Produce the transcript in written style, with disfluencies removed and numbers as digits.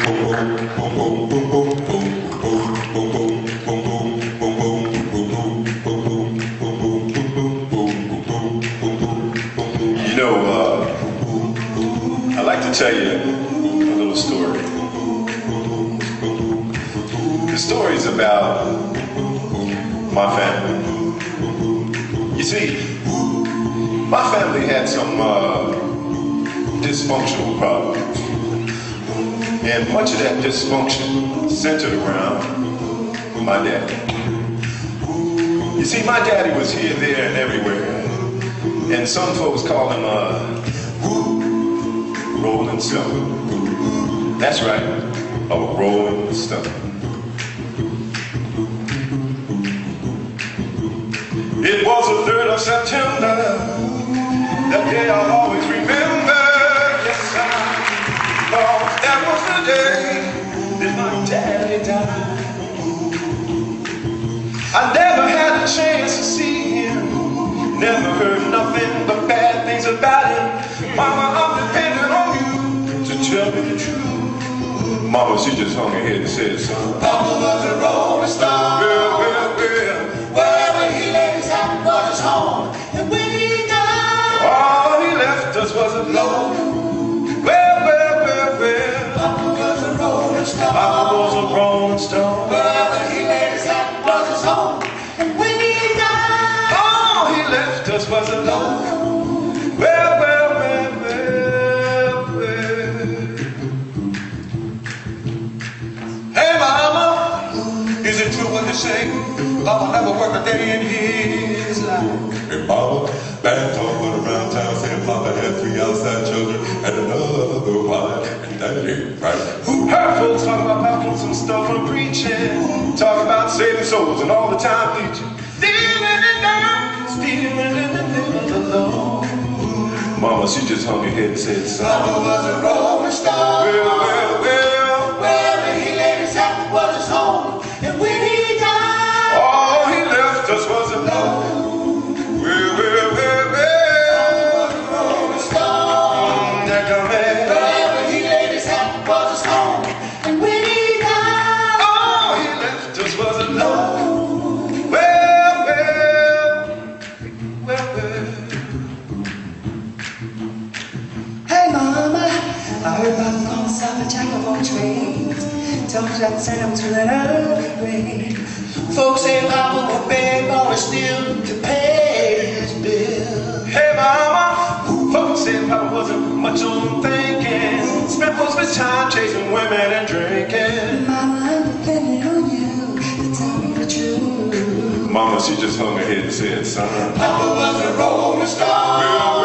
I'd like to tell you a little story. The story is about my family. You see, my family had some dysfunctional problems. And much of that dysfunction centered around my daddy. You see, my daddy was here, there, and everywhere. And some folks call him Rolling Stone. That's right, a Rolling Stone. It was the 3rd of September, that day I'll always remember. Yes, cause that was the day that my daddy died. I never had a chance to see him, never heard nothing but bad things about him. Mama, I'm depending on you to tell me the truth. Mama, she just hung her head and said, son, Papa was a rolling stone. Wherever he laid his hat was his home. And when he died, all he left us was a load. Papa was a rolling stone. Papa was a rolling stone. Wherever he laid his hat was his home. And when he died, all he left us was a load. Hey mama, is it true what they say? Papa never worked a day in his life. Hey mama, back talk went around town saying Papa had 3 outside children and another wife, and that ain't right. Heard folks talk about Papa some stuff from preaching, talk about saving souls and all the time preaching, stealing and dying, stealing and living alone. Mama, she just hung her head and said, son, Papa was a rolling stone. Wherever he laid his hat was his home. And when he died, all he left us was a load. rolling stone. Wherever he laid his hat was his home. And when he died, all he left us was a load. Hey mama, I heard about the call stop a jack of all trades. Told you I'd send him to an early grave. Folks say Papa will beg on his still to pay his bill. Hey mama, folks said Papa wasn't much on thinking, spent most of his time chasing women and drinking. Mama, I'm depending on you to tell me the truth. Mama, she just hung her head and said, son, Papa was a rolling stone.